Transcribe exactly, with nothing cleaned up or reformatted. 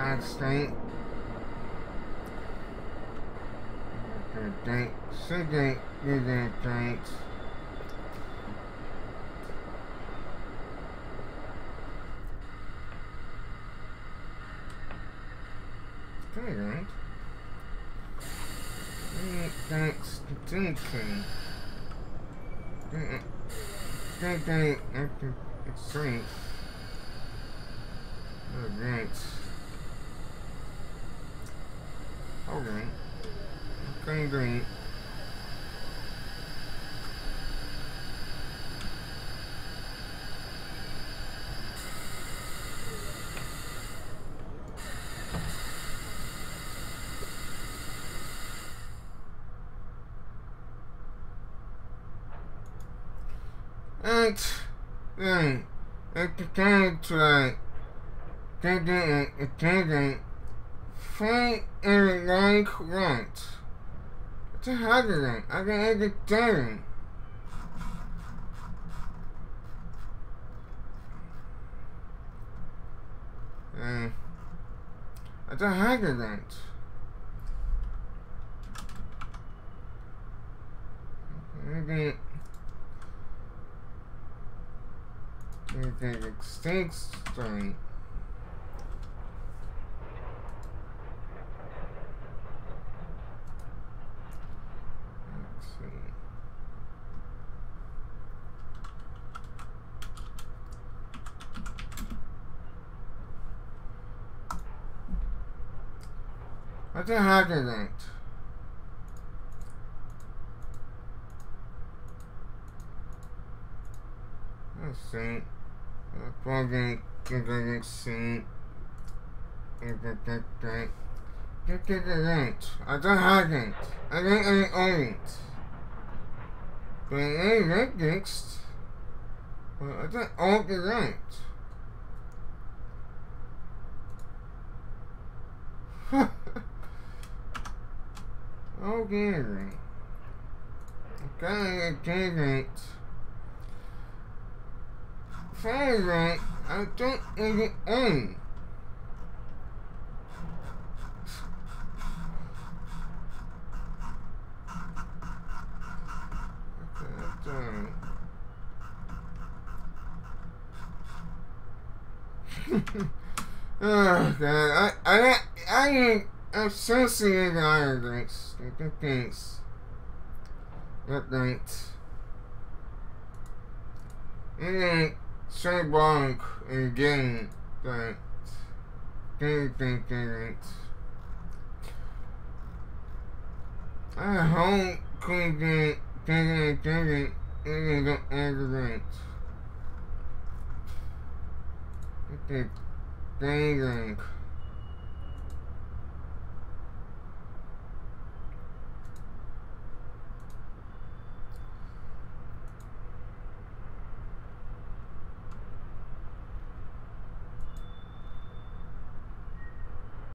Max State. Date, second, date, date. Okay, right. Thanks, thinking. Date, date, it's great. Oh, great. Okay. Okay, great. And then at the time to taking it taking fight and like what? It's a harder I can end it done. And it's a harder maybe maybe stakes straight. What's a harder that? Let's see. Plugging, getting see. Get get get get. Get get get. I don't have it. I don't own it. But I like next. But I don't own the right. Okay. Okay, okay, right. Fine, right. I don't even own. Okay, that's alright. Oh god, I I I I'm so serious to iron drinks. Thanks. Good night. And then Shay Blanc again that dang dang dang. I hope could get dang dang dang and don't aggravate. Okay, dang dang.